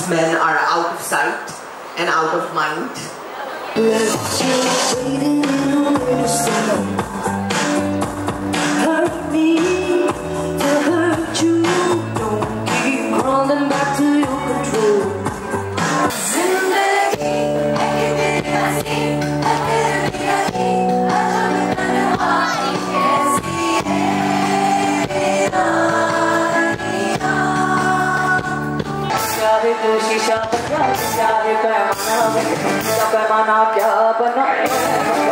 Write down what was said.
men are out of sight and out of mind. Hurt me to hurt you. Don't keep crawling back to your control. शीशा चाहे पैमाना क्या बना